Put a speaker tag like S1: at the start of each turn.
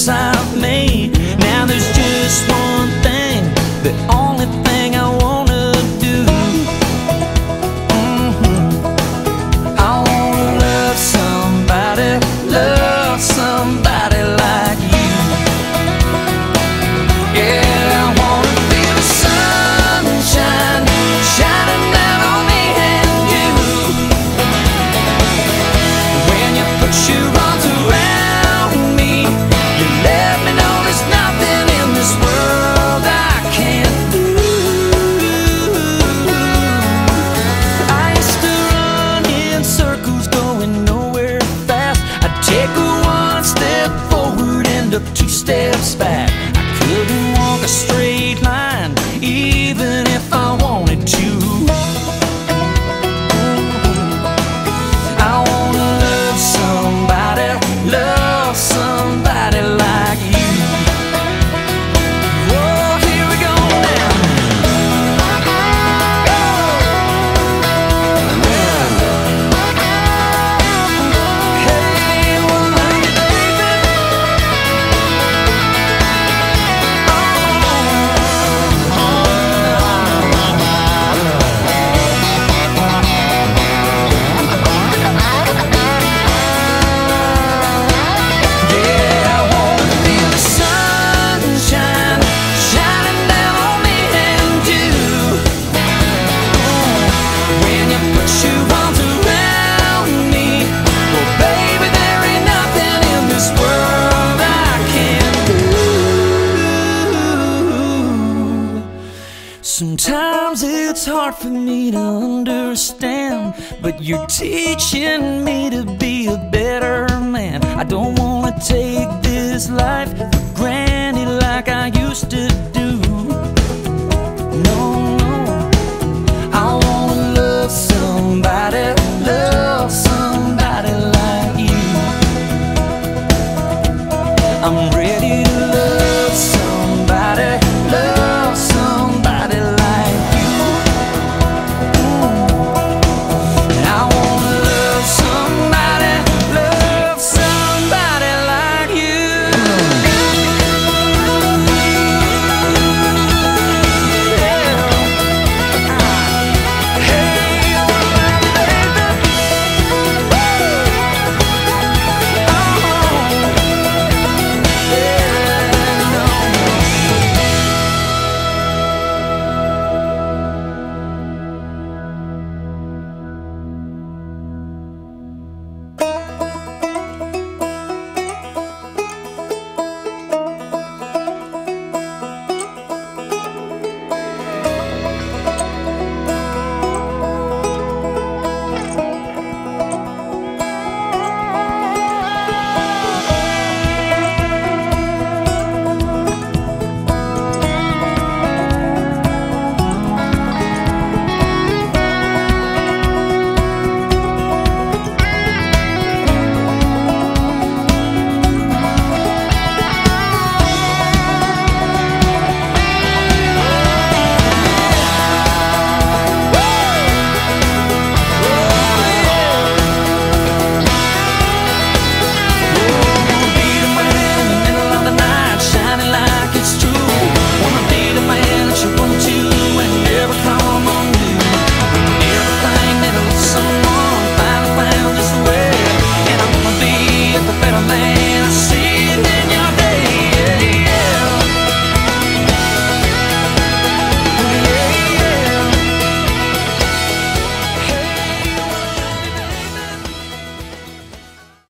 S1: I've made. Now there's just one thing, the only thing I wanna do. I wanna love somebody like you. Yeah, I wanna feel the sunshine shining down on me and you. When you put your arms around me, you let me know there's nothing in this world I can't do. I used to run in circles going nowhere fast. I'd take one step forward, end up two steps back. I couldn't walk a straight line even if I wanted to. I wanna love somebody like you. Oh, here we go now. Hey, well, love you, baby. Yeah, I wanna feel the sunshine shining down on me and you. When you put your arms around me, well, baby, there ain't nothing in this world I can't do. Sometimes it's hard for me to understand, but you're teaching me to be a better man. I don't wanna take this life for granted like I used to do.